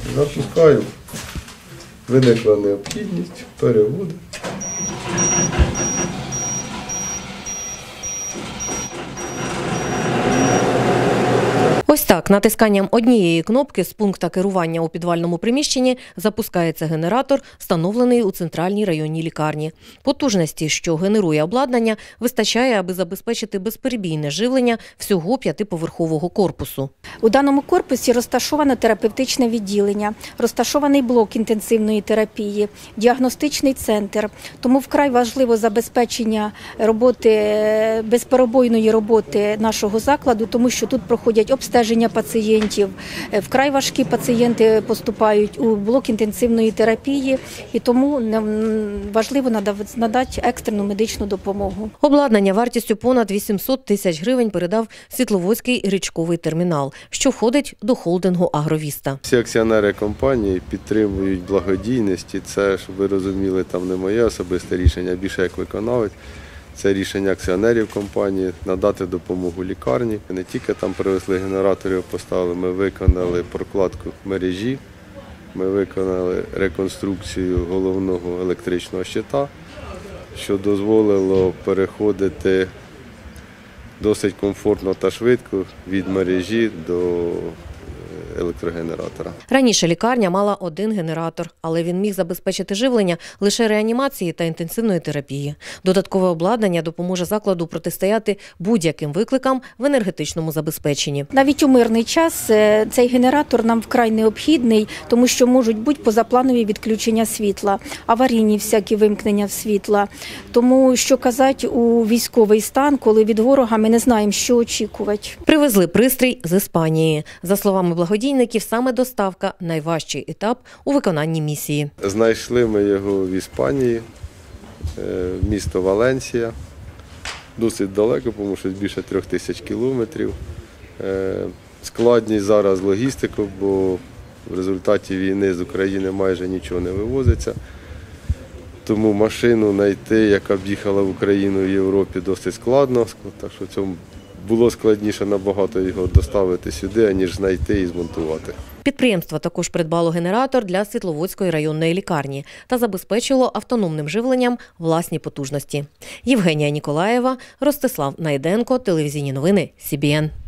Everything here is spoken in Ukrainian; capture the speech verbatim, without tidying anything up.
Запускаю. Виникла необхідність, переводу. Ось так, натисканням однієї кнопки з пункту керування у підвальному приміщенні запускається генератор, встановлений у центральній районній лікарні. Потужності, що генерує обладнання, вистачає, аби забезпечити безперебійне живлення всього п'ятиповерхового корпусу. У даному корпусі розташовано терапевтичне відділення, розташований блок інтенсивної терапії, діагностичний центр. Тому вкрай важливо забезпечення роботи, безперебійної роботи нашого закладу, тому що тут проходять обстеження пацієнтів. Вкрай важкі пацієнти поступають у блок інтенсивної терапії, і тому важливо надати екстрену медичну допомогу. Обладнання вартістю понад вісімсот тисяч гривень передав Світловодський річковий термінал, що входить до холдингу «Агровіста». Всі акціонери компанії підтримують благодійність, і це, щоб ви розуміли, там не моє особисте рішення, більше як виконавець. Це рішення акціонерів компанії надати допомогу лікарні. Не тільки там привезли генераторів, поставили, ми виконали прокладку мережі, ми виконали реконструкцію головного електричного щита, що дозволило переходити досить комфортно та швидко від мережі до електрогенератора. Раніше лікарня мала один генератор, але він міг забезпечити живлення лише реанімації та інтенсивної терапії. Додаткове обладнання допоможе закладу протистояти будь-яким викликам в енергетичному забезпеченні. Навіть у мирний час цей генератор нам вкрай необхідний, тому що можуть бути позапланові відключення світла, аварійні всякі вимкнення світла. Тому, що казати, у військовий стан, коли від ворога ми не знаємо, що очікувати. Привезли пристрій з Іспанії. За словами благодійників, саме доставка – найважчий етап у виконанні місії. Знайшли ми його в Іспанії, місто Валенсія. Досить далеко, тому що більше трьох тисяч кілометрів. Складність зараз логістику, бо в результаті війни з України майже нічого не вивозиться. Тому машину знайти, яка б їхала в Україну і Європі, досить складно. Так що цьому було складніше набагато його доставити сюди, аніж знайти і змонтувати. Підприємство також придбало генератор для Світловодської районної лікарні та забезпечило автономним живленням власні потужності. Євгенія Ніколаєва, Ростислав Найденко, телевізійні новини Сі Бі Ен.